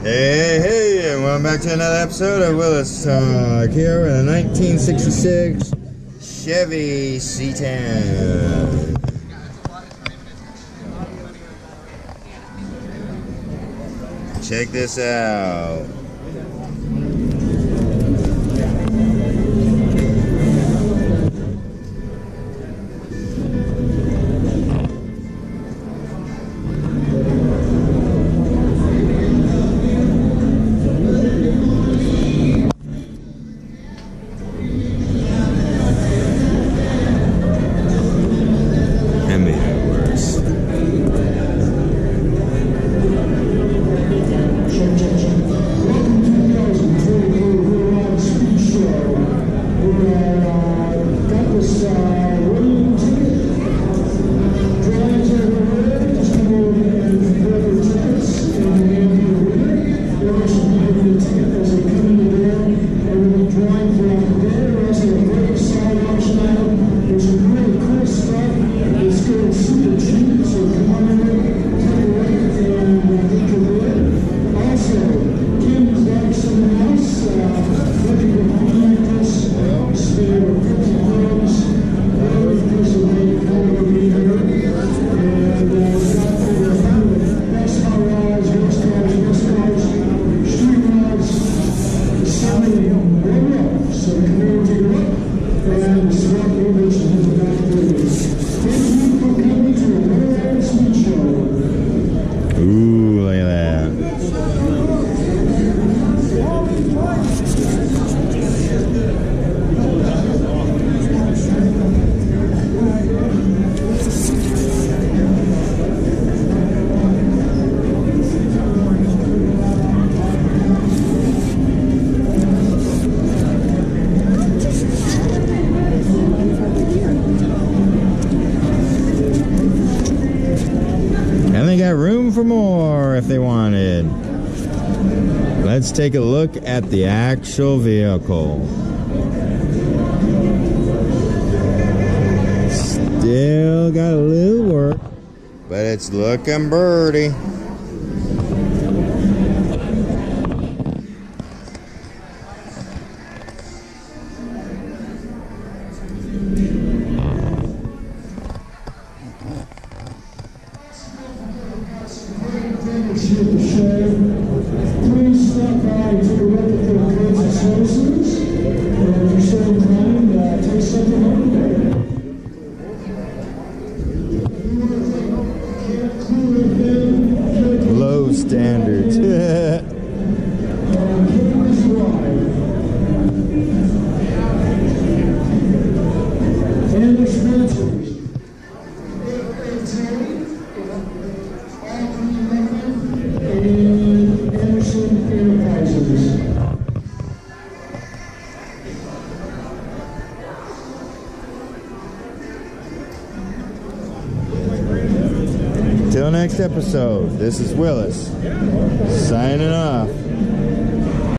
Hey, and welcome back to another episode of Willis Talk here with a 1966 Chevy C10. Check this out. Ooh, look at that. And they got room for more if they wanted. Let's take a look at the actual vehicle. Still got a little work, but it's looking birdie. Please stop by and take a look at the goods and services. And if you're so inclined, take something home today. Low standards. And expenses. Till next episode, this is Willis signing off.